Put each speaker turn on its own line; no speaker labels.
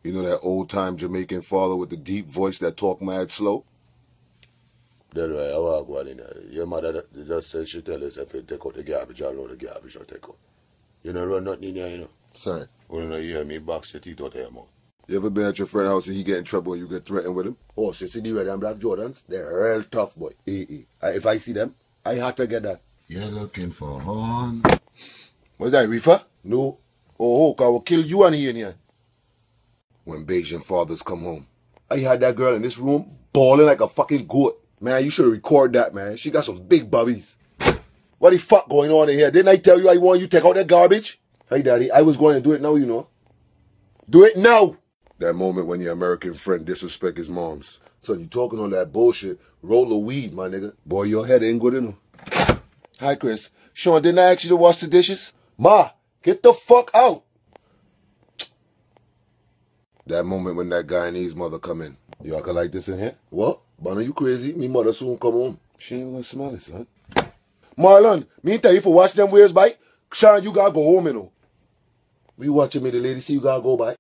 You know that old-time Jamaican father with the deep voice that talk mad slow?
That's right, I walk one in there. Your mother just said she tell us if you take out the garbage, I'll load the garbage or take out. You don't run nothing in there, you know.
Sorry.
When you hear me box your teeth out of your mouth.
You ever been at your friend's house and he get in trouble and you get threatened with him?
Oh, so you see the red and black Jordans? They're real tough, boy. If I see them, I had to get that.
You're looking for horn.
What's that, reefer? No. Oh, I will kill you and he in here.
When Bajan fathers come home.
I had that girl in this room bawling like a fucking goat. Man, you should record that, man. She got some big bubbies. What the fuck going on in here? Didn't I tell you I want you to take out that garbage? Hey, Daddy, I was going to do it now, you know. Do it now!
That moment when your American friend disrespect his moms.
So you talking all that bullshit. Roll the weed, my nigga. Boy, your head ain't good enough.
Hi, Chris. Sean, didn't I ask you to wash the dishes?
Ma, get the fuck out!
That moment when that Guyanese mother come in.
You acting like this in here? What? Bana, you crazy? Me mother soon come home.
She ain't gonna smell it, son.
Marlon, me tell you for watch them wares by. Sean, you gotta go home, you know. We watching me, the lady see you gotta go by.